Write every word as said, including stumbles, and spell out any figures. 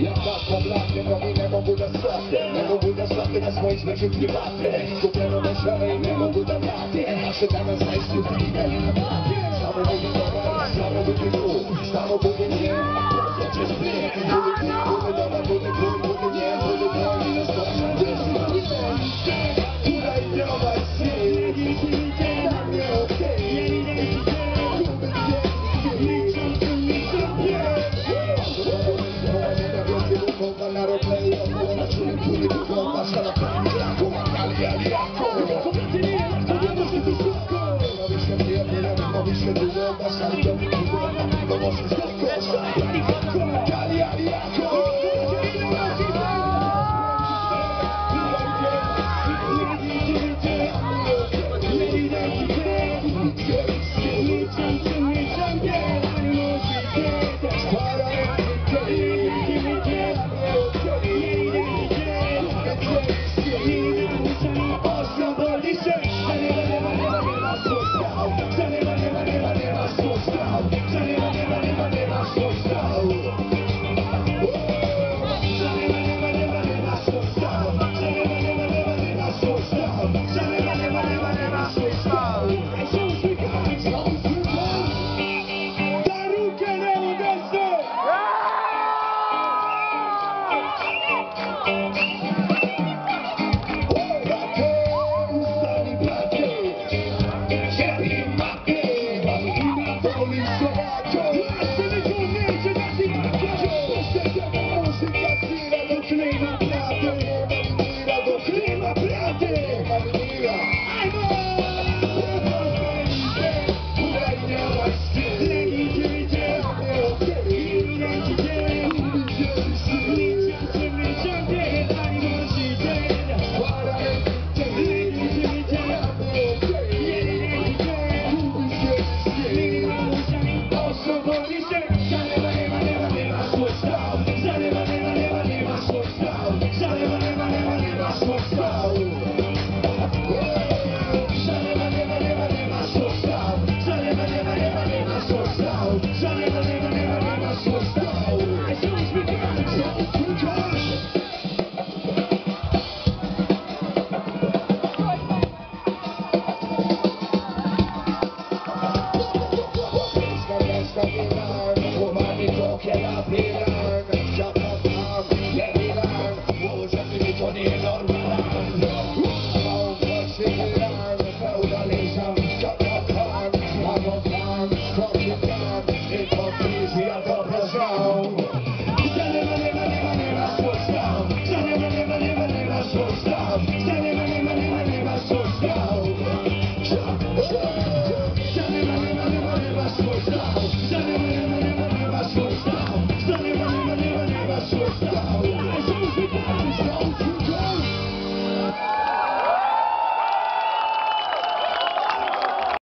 Jak taką blatkę, no i nie mogę dać sławkę. Nie mogę dać sławkę na swoich zmysłach prywatnych. Skupiano myślami i nie mogę dać raty. Nasze dane znajdzie w chwilę nie na platy. Samo będzie dobra, samo będzie tu. Samo będzie nie, po co cię zbieg. Budy ty, budy doma, budy król, budy nie, budy dom. I na stopniu, gdzie jest tutaj droga jest syk. Dla mnie okej. Na roleplay, odwoła na czuli, który wygląda szalakami. Pomagali, ali jako kobiety nie jak to nie może być szybko. Robi się wiele, robi się dużo, basali do mnie, do może szybko. Pomagali, ali jako Stav.